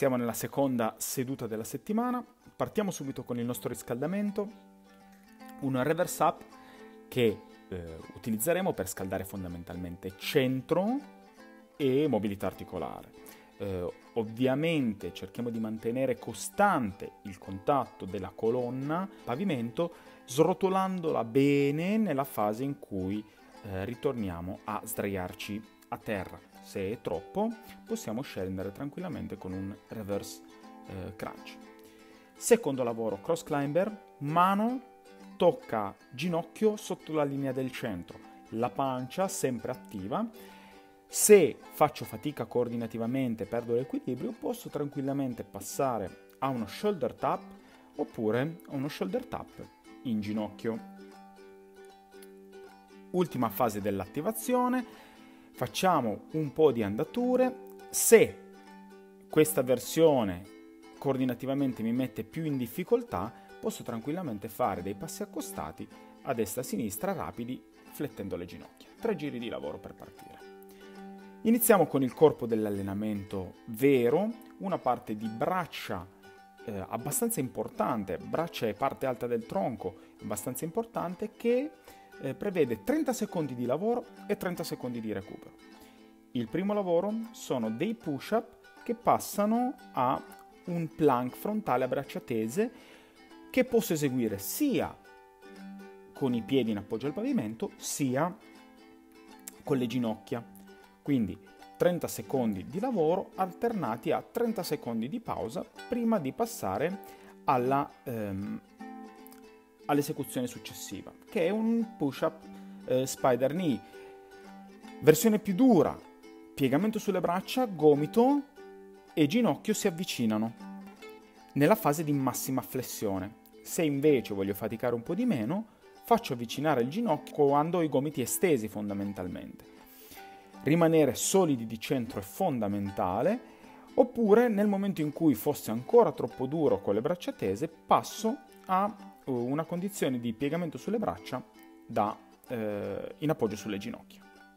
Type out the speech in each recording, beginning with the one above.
Siamo nella seconda seduta della settimana, partiamo subito con il nostro riscaldamento, un reverse up che utilizzeremo per scaldare fondamentalmente centro e mobilità articolare. Ovviamente cerchiamo di mantenere costante il contatto della colonna pavimento, srotolandola bene nella fase in cui ritorniamo a sdraiarci a terra. Se è troppo, possiamo scendere tranquillamente con un reverse crunch. Secondo lavoro, cross climber, mano tocca ginocchio sotto la linea del centro, la pancia sempre attiva. Se faccio fatica coordinativamente, perdo l'equilibrio, posso tranquillamente passare a uno shoulder tap oppure a uno shoulder tap in ginocchio. Ultima fase dell'attivazione. Facciamo un po' di andature. Se questa versione coordinativamente mi mette più in difficoltà, posso tranquillamente fare dei passi accostati a destra e a sinistra rapidi, flettendo le ginocchia. 3 giri di lavoro per partire. Iniziamo con il corpo dell'allenamento vero, una parte di braccia abbastanza importante, braccia e parte alta del tronco abbastanza importante, che prevede 30 secondi di lavoro e 30 secondi di recupero. Il primo lavoro sono dei push-up che passano a un plank frontale a braccia tese che posso eseguire sia con i piedi in appoggio al pavimento sia con le ginocchia. Quindi 30 secondi di lavoro alternati a 30 secondi di pausa prima di passare all'esecuzione successiva, che è un push-up spider knee. Versione più dura, piegamento sulle braccia, gomito e ginocchio si avvicinano nella fase di massima flessione. Se invece voglio faticare un po' di meno, faccio avvicinare il ginocchio quando ho i gomiti estesi fondamentalmente. Rimanere solidi di centro è fondamentale, oppure nel momento in cui fosse ancora troppo duro con le braccia tese, passo a una condizione di piegamento sulle braccia in appoggio sulle ginocchia.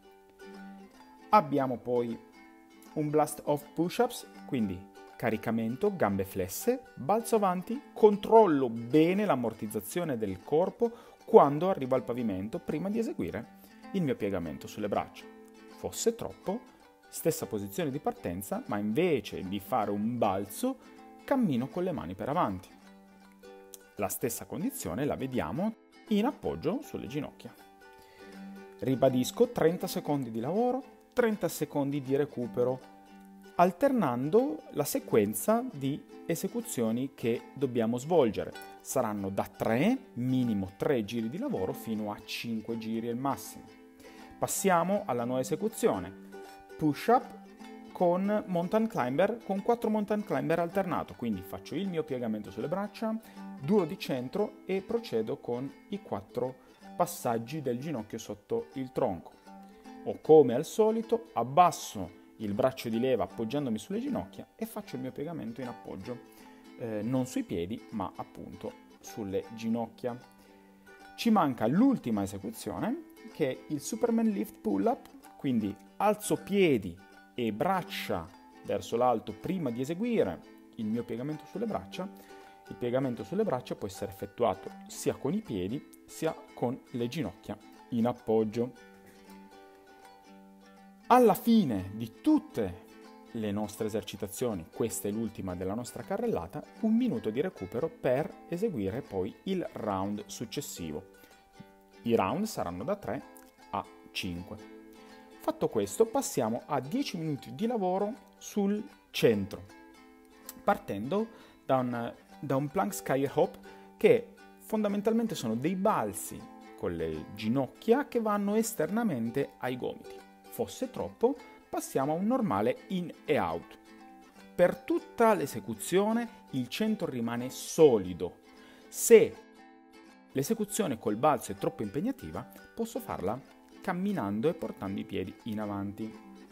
Abbiamo poi un blast off push-ups, quindi caricamento, gambe flesse, balzo avanti, controllo bene l'ammortizzazione del corpo quando arrivo al pavimento prima di eseguire il mio piegamento sulle braccia. Fosse troppo, stessa posizione di partenza, ma invece di fare un balzo, cammino con le mani per avanti. La stessa condizione la vediamo in appoggio sulle ginocchia. Ribadisco 30 secondi di lavoro, 30 secondi di recupero, alternando la sequenza di esecuzioni che dobbiamo svolgere. Saranno da 3, minimo 3 giri di lavoro, fino a 5 giri al massimo. Passiamo alla nuova esecuzione. Push-up con mountain climber, con 4 mountain climber alternato. Quindi faccio il mio piegamento sulle braccia, duro di centro e procedo con i 4 passaggi del ginocchio sotto il tronco. O come al solito abbasso il braccio di leva appoggiandomi sulle ginocchia e faccio il mio piegamento in appoggio, non sui piedi ma appunto sulle ginocchia. Ci manca l'ultima esecuzione, che è il Superman Lift Pull-Up, quindi alzo piedi e braccia verso l'alto prima di eseguire il mio piegamento sulle braccia. Il piegamento sulle braccia può essere effettuato sia con i piedi sia con le ginocchia in appoggio. Alla fine di tutte le nostre esercitazioni, questa è l'ultima della nostra carrellata, 1 minuto di recupero per eseguire poi il round successivo. I round saranno da 3 a 5. Fatto questo, passiamo a 10 minuti di lavoro sul centro, partendo da un plank sky hop, che fondamentalmente sono dei balzi con le ginocchia che vanno esternamente ai gomiti. Fosse troppo, passiamo a un normale in e out. Per tutta l'esecuzione il centro rimane solido. Se l'esecuzione col balzo è troppo impegnativa, posso farla camminando e portando i piedi in avanti.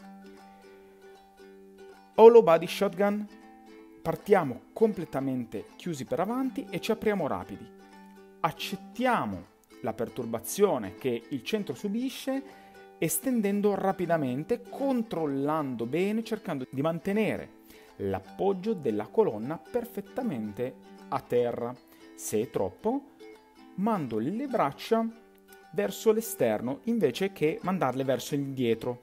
Hollow body shotgun. Partiamo completamente chiusi per avanti e ci apriamo rapidi. Accettiamo la perturbazione che il centro subisce, estendendo rapidamente, controllando bene, cercando di mantenere l'appoggio della colonna perfettamente a terra. Se è troppo, mando le braccia verso l'esterno invece che mandarle verso indietro.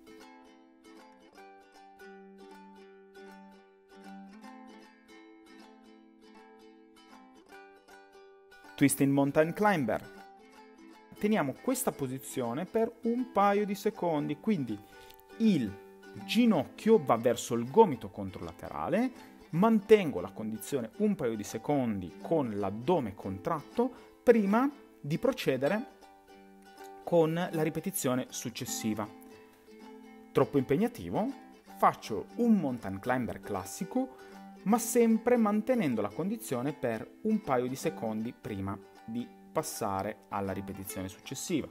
Twisting Mountain Climber. Teniamo questa posizione per un paio di secondi, quindi il ginocchio va verso il gomito controlaterale, mantengo la condizione un paio di secondi con l'addome contratto prima di procedere con la ripetizione successiva. Troppo impegnativo? Faccio un mountain climber classico, ma sempre mantenendo la condizione per un paio di secondi prima di passare alla ripetizione successiva.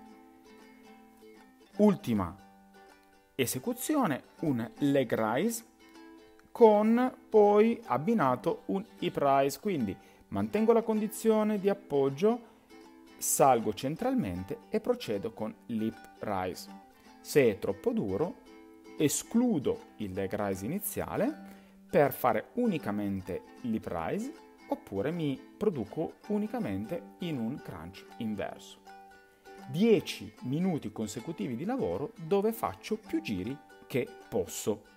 Ultima esecuzione, un leg rise con poi abbinato un hip rise, quindi mantengo la condizione di appoggio, salgo centralmente e procedo con l'hip rise. Se è troppo duro, escludo il leg rise iniziale per fare unicamente l'hip rise, oppure mi produco unicamente in un crunch inverso. 10 minuti consecutivi di lavoro dove faccio più giri che posso.